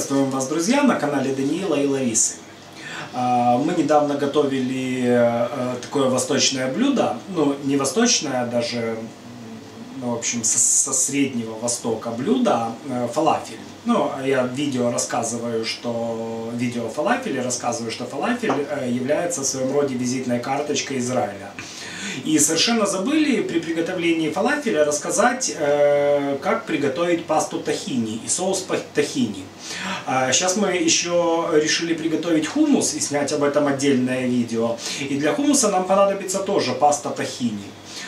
Приветствуем вас, друзья, на канале Даниила и Ларисы. Мы недавно готовили такое восточное блюдо, ну не восточное, а даже, в общем, со Среднего Востока блюдо, фалафель. Ну, я в видео рассказываю, что фалафель является в своем роде визитной карточкой Израиля. И совершенно забыли при приготовлении фалафеля рассказать, как приготовить пасту тахини и соус тахини. Сейчас мы еще решили приготовить хумус и снять об этом отдельное видео. И для хумуса нам понадобится тоже паста тахини.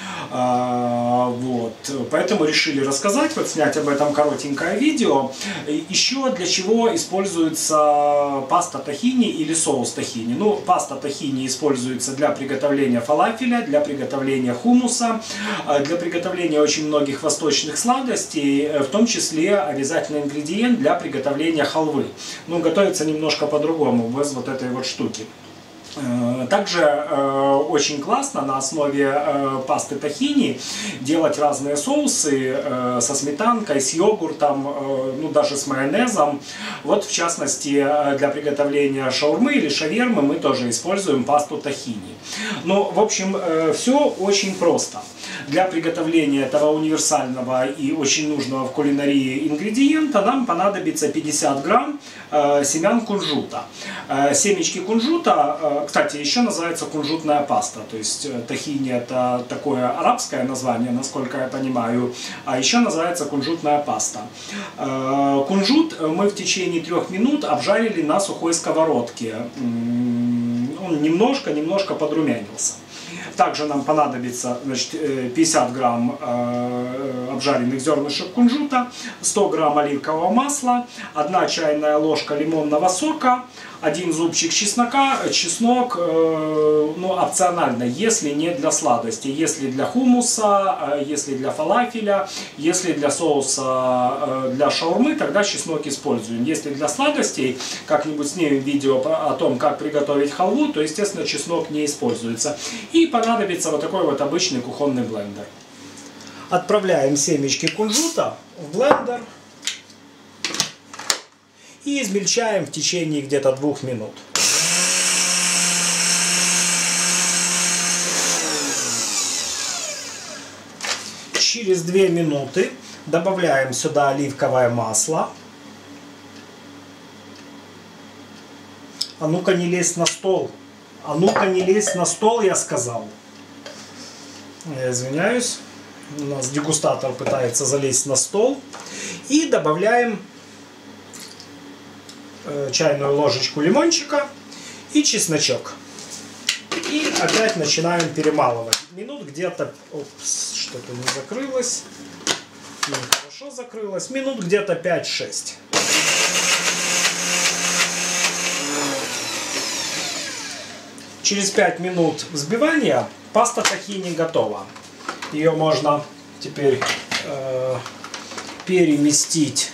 Вот. Поэтому решили рассказать, вот снять об этом коротенькое видео. Еще для чего используется паста тахини или соус тахини. Ну, паста тахини используется для приготовления фалафеля, для приготовления хумуса, для приготовления очень многих восточных сладостей, в том числе обязательный ингредиент для приготовления халвы. Ну, готовится немножко по-другому, без вот этой вот штуки. Также очень классно на основе пасты тахини делать разные соусы со сметанкой, с йогуртом, ну даже с майонезом. Вот в частности для приготовления шаурмы или шавермы мы тоже используем пасту тахини. Ну, в общем, все очень просто. Для приготовления этого универсального и очень нужного в кулинарии ингредиента нам понадобится 50 грамм семян кунжута. Семечки кунжута, кстати, еще называется кунжутная паста, то есть тахини это такое арабское название, насколько я понимаю, а еще называется кунжутная паста. Кунжут мы в течение 3 минут обжарили на сухой сковородке, он немножко подрумянился. Также нам понадобится, значит, 50 грамм обжаренных зернышек кунжута, 100 грамм оливкового масла, 1 чайная ложка лимонного сока, 1 зубчик чеснока. Чеснок, ну, опционально, если не для сладости, если для хумуса, если для фалафеля, если для соуса для шаурмы, тогда чеснок используем. Если для сладостей, как-нибудь снимем видео о том, как приготовить халву, то, естественно, чеснок не используется. И понадобится вот такой вот обычный кухонный блендер. Отправляем семечки кунжута в блендер и измельчаем в течение где-то 2 минут. Через 2 минуты добавляем сюда оливковое масло. А ну-ка не лезь на стол. А ну-ка не лезь на стол, я сказал. Я извиняюсь. У нас дегустатор пытается залезть на стол. И добавляем чайную ложечку лимончика и чесночок. И опять начинаем перемалывать. Минут где-то... Что-то не закрылось. Нехорошо закрылось. Минут где-то 5-6. Через 5 минут взбивания паста тахини готова. Ее можно теперь переместить.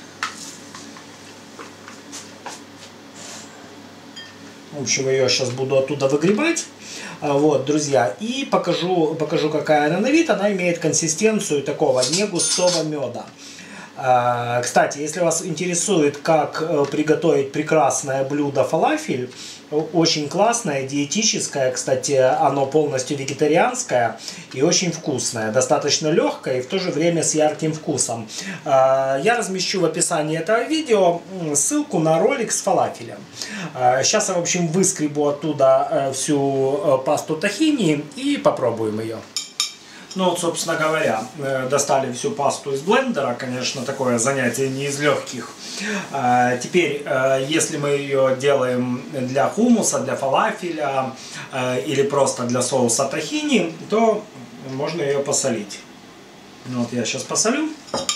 В общем, ее сейчас буду оттуда выгребать. Вот, друзья, и покажу, какая она на вид. Она имеет консистенцию такого негустого меда. Кстати, если вас интересует, как приготовить прекрасное блюдо фалафель, очень классное, диетическое, кстати, оно полностью вегетарианское и очень вкусное, достаточно легкое и в то же время с ярким вкусом. Я размещу в описании этого видео ссылку на ролик с фалафелем. Сейчас я, в общем, выскребу оттуда всю пасту тахини и попробуем ее. Ну вот, собственно говоря, достали всю пасту из блендера, конечно, такое занятие не из легких. Теперь, если мы ее делаем для хумуса, для фалафеля или просто для соуса тахини, то можно ее посолить. Вот я сейчас посолю,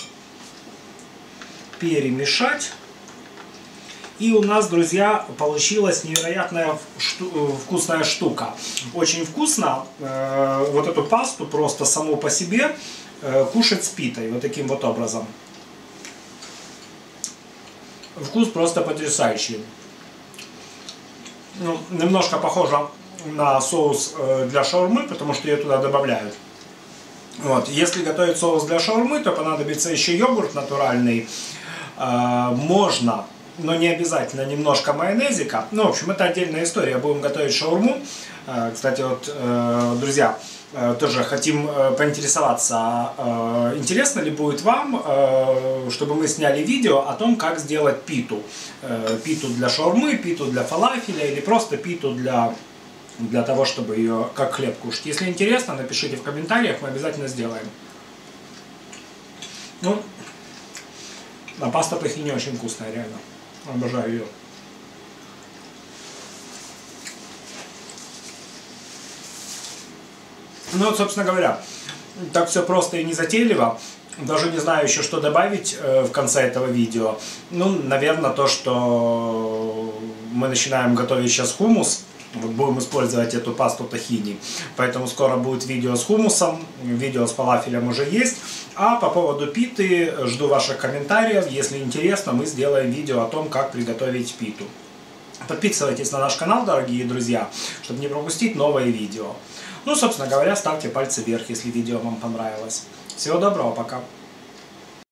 перемешать. И у нас, друзья, получилась невероятная вкусная штука. Очень вкусно вот эту пасту просто саму по себе кушать с питой. Вот таким вот образом. Вкус просто потрясающий. Ну, немножко похоже на соус для шаурмы, потому что ее туда добавляют. Вот. Если готовить соус для шаурмы, то понадобится еще йогурт натуральный. Можно но не обязательно немножко майонезика. Ну, в общем, это отдельная история. Будем готовить шаурму. Кстати, вот, друзья, тоже хотим поинтересоваться, интересно ли будет вам, чтобы мы сняли видео о том, как сделать питу. Питу для шаурмы, питу для фалафеля или просто питу для того, чтобы ее как хлеб кушать. Если интересно, напишите в комментариях, мы обязательно сделаем. Ну, а паста тахини очень вкусная, реально. Обожаю ее. Ну вот, собственно говоря, так все просто и незатейливо. Даже не знаю еще, что добавить в конце этого видео. Ну, наверное, то, что мы начинаем готовить сейчас хумус. Вот будем использовать эту пасту тахини. Поэтому скоро будет видео с хумусом. Видео с фалафелем уже есть. А по поводу питы жду ваших комментариев. Если интересно, мы сделаем видео о том, как приготовить питу. Подписывайтесь на наш канал, дорогие друзья, чтобы не пропустить новые видео. Ну, собственно говоря, ставьте пальцы вверх, если видео вам понравилось. Всего доброго, пока!